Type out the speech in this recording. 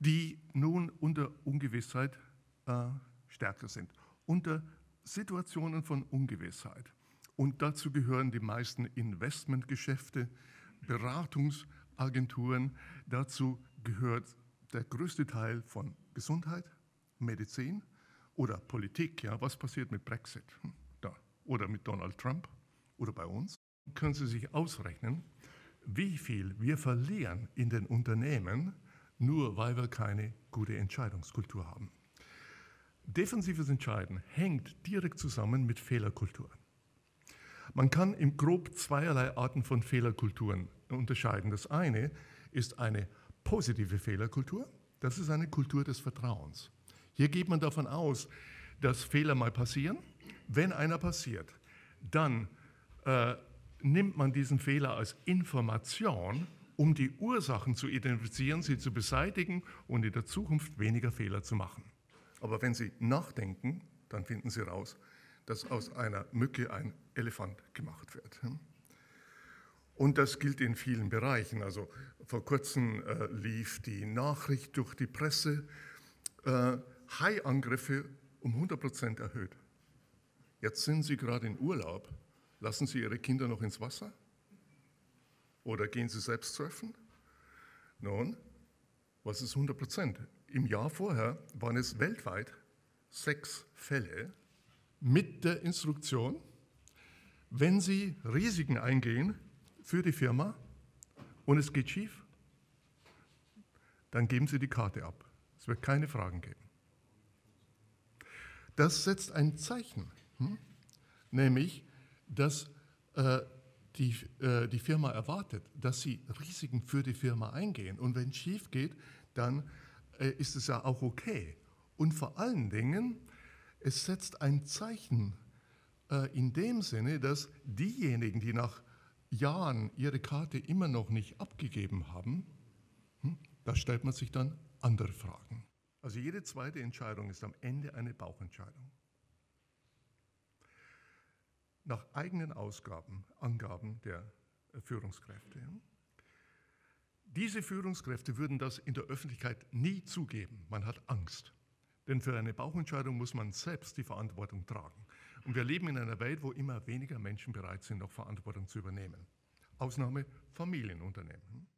die nun unter Ungewissheit stärker sind. Unter Situationen von Ungewissheit. Und dazu gehören die meisten Investmentgeschäfte, Beratungsagenturen. Dazu gehört der größte Teil von Gesundheit, Medizin oder Politik. Ja, was passiert mit Brexit da, oder mit Donald Trump oder bei uns? Können Sie sich ausrechnen, wie viel wir verlieren in den Unternehmen, nur weil wir keine gute Entscheidungskultur haben. Defensives Entscheiden hängt direkt zusammen mit Fehlerkultur. Man kann im grob zweierlei Arten von Fehlerkulturen unterscheiden. Das eine ist eine positive Fehlerkultur, das ist eine Kultur des Vertrauens. Hier geht man davon aus, dass Fehler mal passieren. Wenn einer passiert, dann nimmt man diesen Fehler als Information, um die Ursachen zu identifizieren, sie zu beseitigen und in der Zukunft weniger Fehler zu machen. Aber wenn Sie nachdenken, dann finden Sie raus, dass aus einer Mücke ein Elefant gemacht wird. Und das gilt in vielen Bereichen. Also vor kurzem lief die Nachricht durch die Presse, Haiangriffe um 100% erhöht. Jetzt sind Sie gerade in Urlaub. Lassen Sie Ihre Kinder noch ins Wasser? Oder gehen Sie selbst surfen? Nun, was ist 100%? Im Jahr vorher waren es weltweit 6 Fälle mit der Instruktion, wenn Sie Risiken eingehen für die Firma und es geht schief, dann geben Sie die Karte ab. Es wird keine Fragen geben. Das setzt ein Zeichen, nämlich, dass die Firma erwartet, dass sie Risiken für die Firma eingehen. Und wenn es schief geht, dann ist es ja auch okay. Und vor allen Dingen, es setzt ein Zeichen in dem Sinne, dass diejenigen, die nach Jahren ihre Karte immer noch nicht abgegeben haben, da stellt man sich dann andere Fragen. Also jede zweite Entscheidung ist am Ende eine Bauchentscheidung. Nach eigenen Angaben der Führungskräfte. Diese Führungskräfte würden das in der Öffentlichkeit nie zugeben. Man hat Angst. Denn für eine Bauchentscheidung muss man selbst die Verantwortung tragen. Und wir leben in einer Welt, wo immer weniger Menschen bereit sind, noch Verantwortung zu übernehmen. Ausnahme Familienunternehmen.